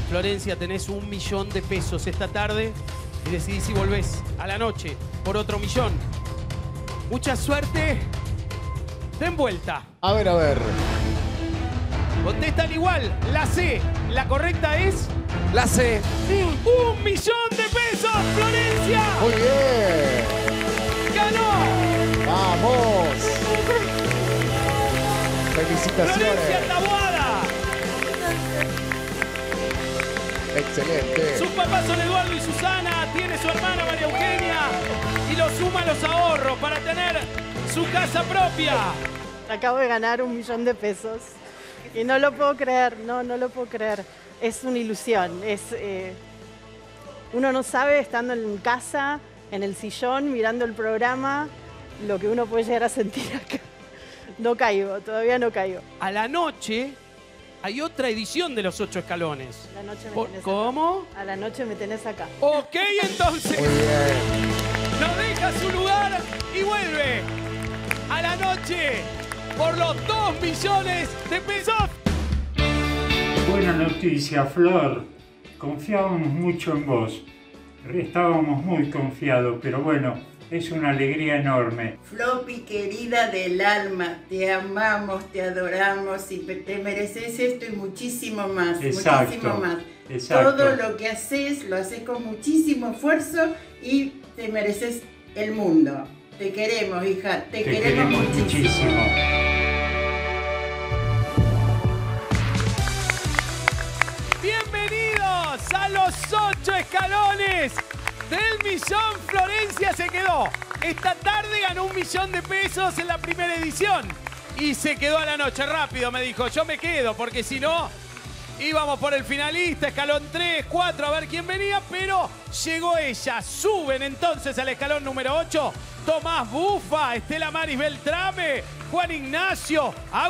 Florencia, tenés 1 millón de pesos esta tarde y decidís si volvés a la noche por otro 1 millón. Mucha suerte. Den vuelta. A ver, a ver. Contestan igual. La C. La correcta es... La C. 1 millón de pesos, Florencia. Muy bien. ¡Ganó! ¡Vamos! Florencia Felicitaciones. Taboada. Excelente. Sus papás son Eduardo y Susana. Tiene su hermana María Eugenia. Y lo suma a los ahorros para tener su casa propia. Acabo de ganar 1 millón de pesos. Y no lo puedo creer, no lo puedo creer. Es una ilusión. Uno no sabe, estando en casa, en el sillón, mirando el programa, lo que uno puede llegar a sentir acá. No caigo, todavía no caigo. A la noche hay otra edición de los 8 escalones. A la noche me tenés ¿Cómo? acá. A la noche me tenés acá. Ok, entonces. Muy bien. Nos deja su lugar y vuelve a la noche por los 2 millones de pesos. Buena noticia, Flor. Confiábamos mucho en vos. Estábamos muy confiados, pero bueno, es una alegría enorme. Floppy, querida del alma, te amamos, te adoramos y te mereces esto y muchísimo más. Exacto, muchísimo más. exacto. Todo lo que haces, lo haces con muchísimo esfuerzo y te mereces el mundo. Te queremos, hija, te queremos muchísimo. Bienvenidos a los 8 escalones del millón. Florencia se quedó. Esta tarde ganó 1 millón de pesos en la primera edición. Y se quedó a la noche. Rápido me dijo, yo me quedo, porque si no, íbamos por el finalista, escalón 3, 4, a ver quién venía, pero llegó ella. Suben entonces al escalón número 8. Tomás Bufa, Estela Maris Beltrame, Juan Ignacio.